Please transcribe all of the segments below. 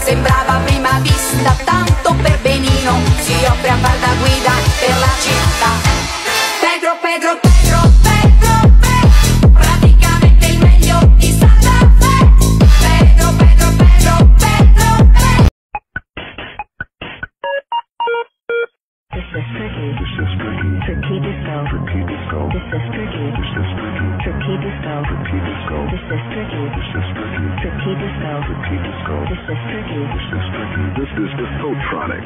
sembrava a prima vista tanto per benino, si offre a far da guida per la città. Pedro, Pedro, Pedro, Pedro, Pedro, praticamente il meglio di Santa Fe. Pedro, Pedro, Pedro, Pedro, Pedro. This is Tricky Disco. Tricky Disco. This is Tricky. Tricky Disco. This is Tricky. Tricky Disco. This is Tricky. This is Discotronic.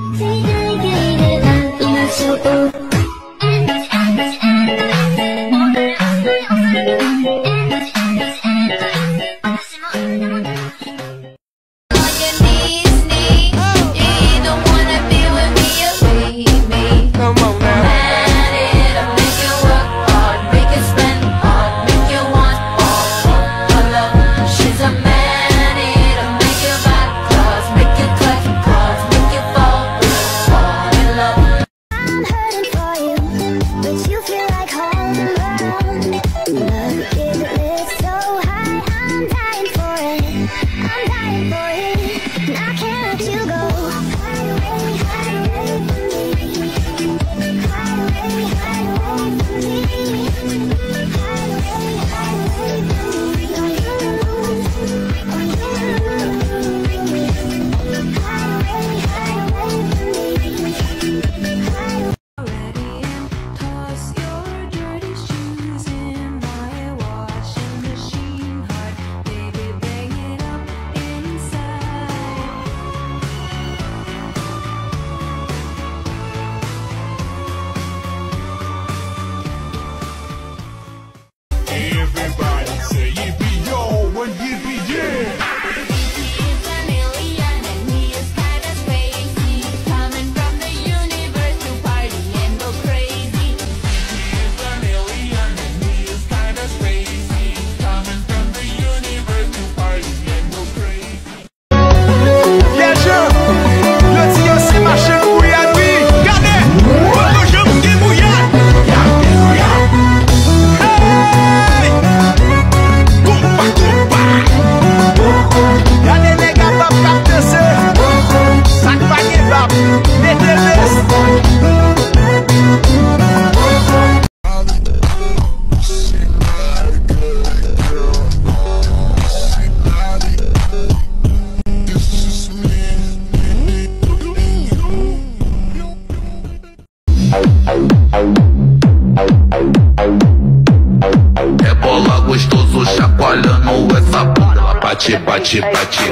Rebola gostoso, chacoalhando essa bunda. Bate, bate, bate.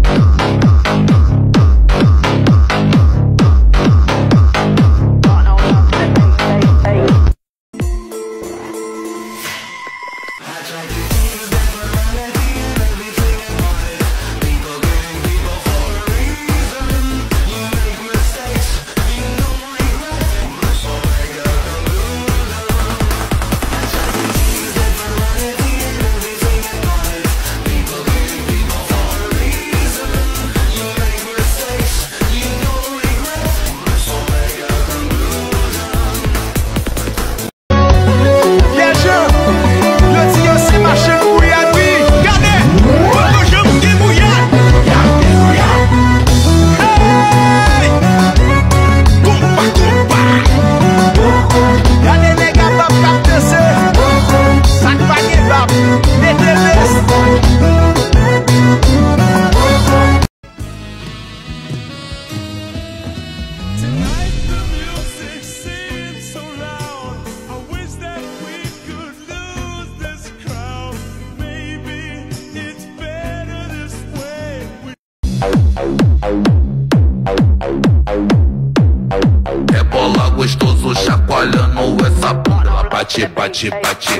Rebola gostoso, chacoalhando essa bunda. Bate, bate, bate.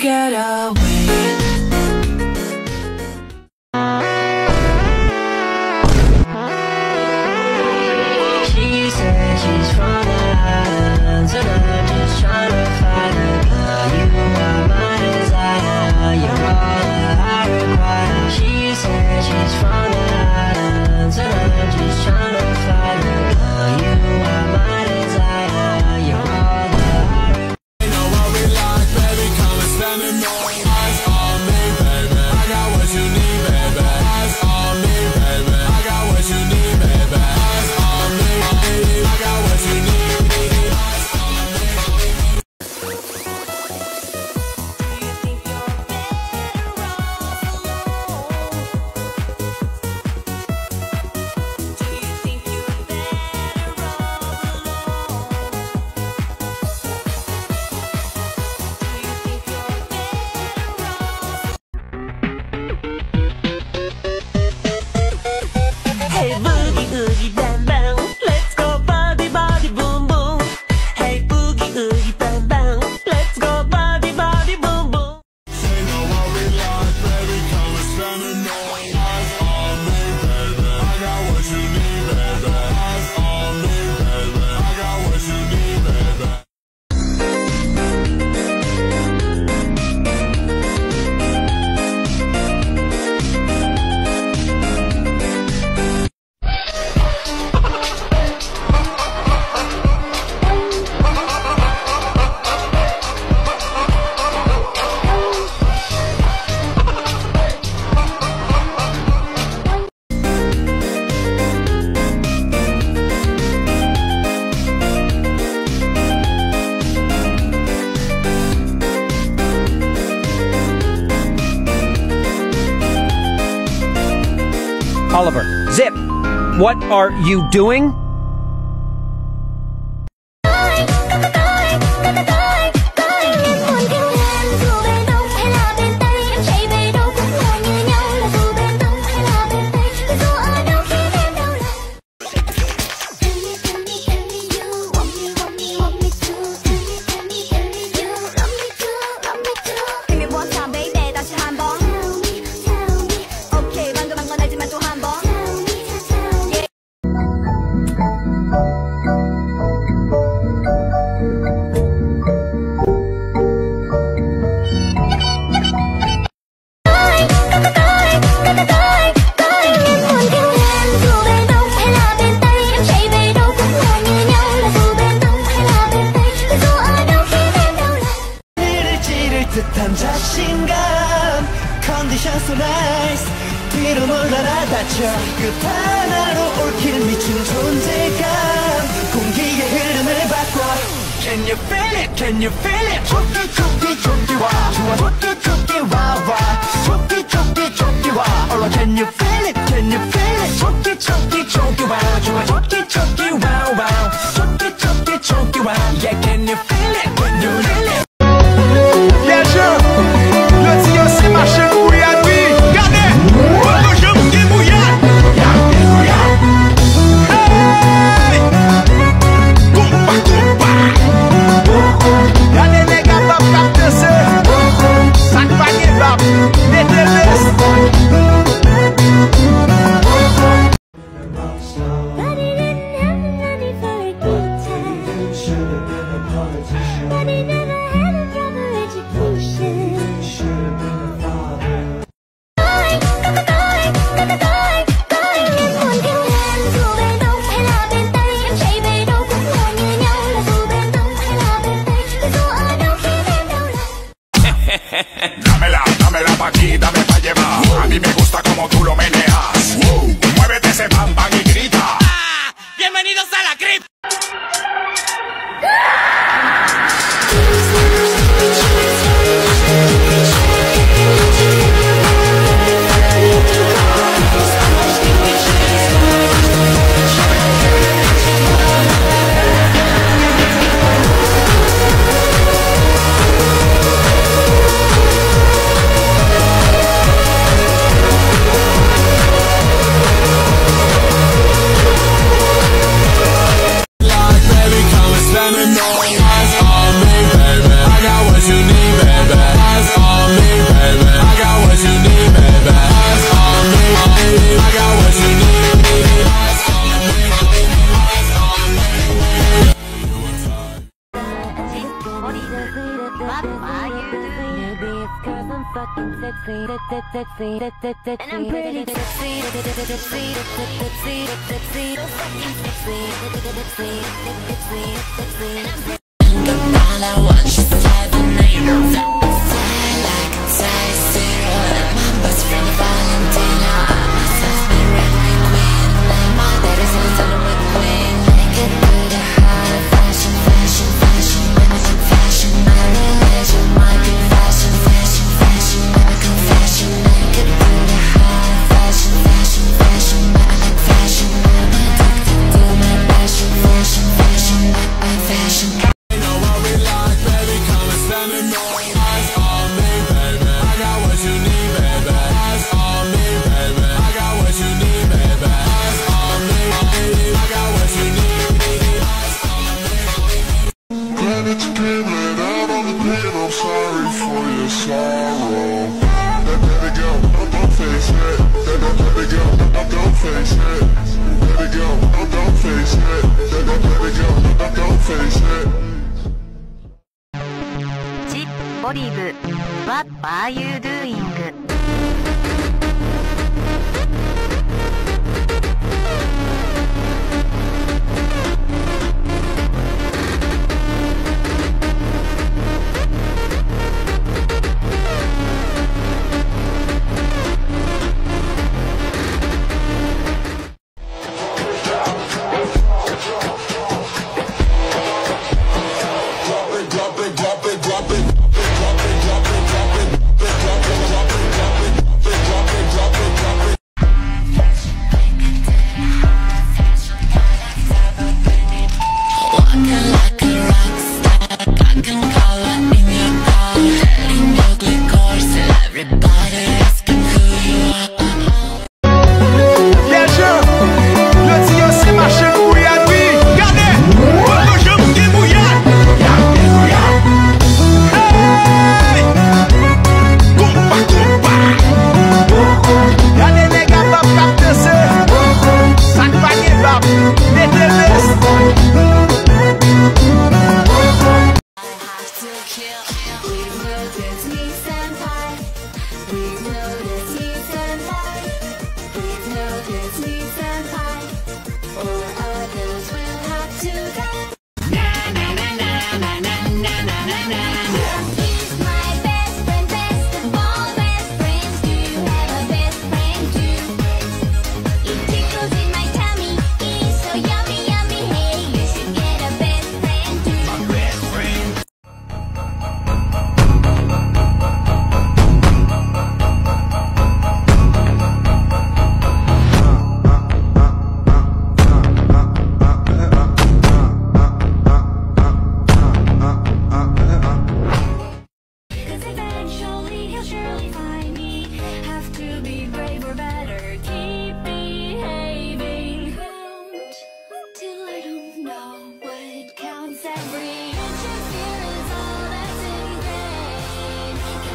get away. She said she's from the islands and I'm just trying to find her. Girl, you are my desire, you're all that I require. She said she's from the islands and I'm just trying to find her. Girl, you are my desire, you're all that I require. You know what we like, baby, come and spend the night. Eyes on me, baby, I got what you need, baby. Eyes on me, baby, I got what you need, baby. Eyes on me, I got what you need. Hey boogie oogie bang bang, let's go body body boom boom. Hey boogie oogie bang bang, let's go body body boom boom. Say no what we like, baby, come and spend the night. Eyes on me, baby, I got what you need, baby. Eyes on me, baby, I got what you need, baby. Oliver, Zip, what are you doing? 듯한 자신감 컨디션 so nice 뒤로 물러나 다쳐 끝 하나로 올킬 미친 존재감 공기의 흐름을 바꿔 Can you feel it? Can you feel it? 좋기 좋기 좋기 와 좋아 좋기 좋기 와와 좋기 좋기 좋기 와 Alright can you feel it? Can you feel it? 좋기 좋기 좋기 와 좋아 좋기 좋기 와와 좋기 좋기 좋기 와 Yeah can you feel it? Can you feel it? Bien sûr, le tio c'est marché bouillade, oui, regardez, le jeu bouillade, bouillade, hey, compa, compa, regardez les gars, top capte c'est, sac panier bab, mettez le Dámela pa' aquí, dame pa' llevar. A mí me gusta como tú lo meneas. Muévete ese bam bam y grita. ¡Bienvenidos a la cripta! No. fucking sexy, and I'm pretty sexy, so fucking sexy, all I want, she's 7'8", fly like a size 0. My best friend Valentina, myself be Remy Queen, like my daddy's in the tunnel with Queen. Make it to the high fashion, fashion, fashion, American fashion. My religion might be fashion, fashion, fashion, American fashion. Make it to the high fashion, fashion, fashion, American fashion. I'm addicted to my passion, fashion, fashion, my fashion. Olive, what are you doing?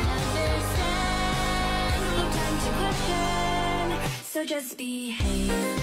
So just behave.